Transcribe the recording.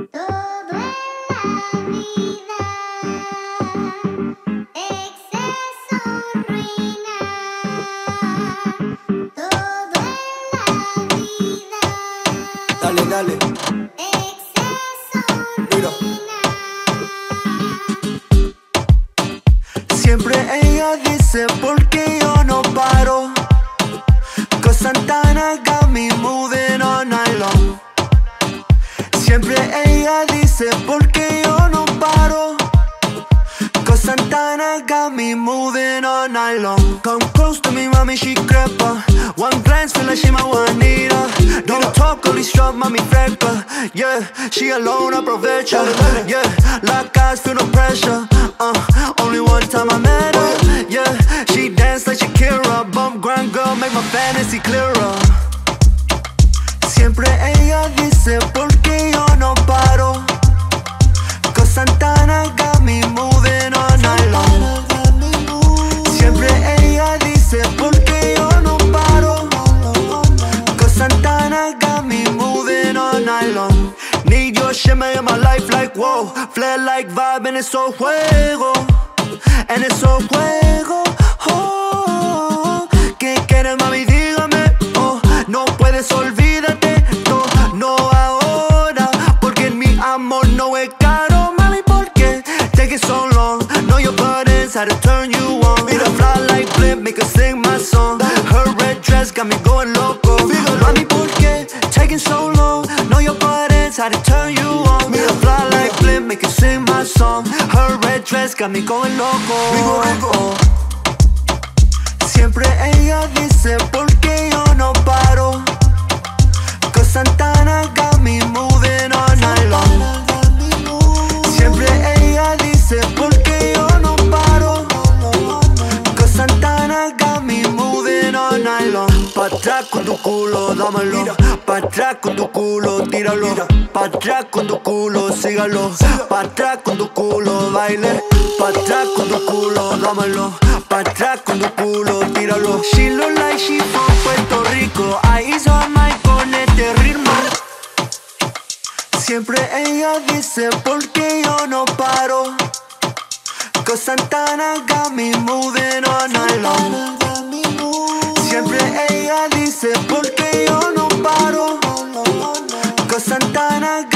Todo en la vida, exceso ruina. Todo en la vida, Dale, exceso mira. ruina. Siempre ella dice ¿por qué yo no paro? 'Cause Santana got me moving all night long. Siempre ella dice ¿por qué yo no paro? 'Cause Santana got me moving all night long. Come close to me, mami, she crepa. One glance, feel like she my Juanita. Don't talk, only strut, mami, fresca. Yeah, she alone, aprovecha. Yeah, like eyes, feel no pressure. Only one time I met her. Yeah, she dance like Shakira. Bump grind, girl, make my fantasy clearer. Siempre ella dice ¿por qué yo no paro? 'Cause Santana got me moving all night long. Siempre ella dice ¿por qué yo no paro? 'Cause Santana got me moving all night long. Need your shimmer in my life like whoa. Flare like vibe en esos juegos. En esos juegos. Oh, ¿qué quieres, mami? Dígame. Oh, no puedes, olvídate. No ahora. Porque mi amor no es caro, mami. ¿Por qué? Take it so long. Know your buttons, how to turn you on. Mira, fly like blimp, make her sing my song. Her red dress got me going loco. Mami, ¿por qué? Taking so long. Know your buttons, how to turn you on. Mira, fly like blimp, make her sing my song. Her red dress got me going loco. Siempre ella dice ¿por qué yo no paro? 'Cause Santana got me moving all night long. Siempre ella dice ¿por qué yo no paro? 'Cause Santana got me moving all night long. Pa' atrás con tu culo, dámelo. Pa' atrás con tu culo, tíralo. Pa' atrás con tu culo, sígalo. Pa' atrás con tu culo, baile. Pa' atrás con tu culo, dámelo. Pa' atrás con tu culo, tíralo. She look like she from Puerto Rico. Eyes on my con este ritmo. Siempre ella dice ¿por qué yo no paro? 'Cause Santana got me moving all night long. Siempre ella dice ¿por qué yo no paro? 'Cause Santana got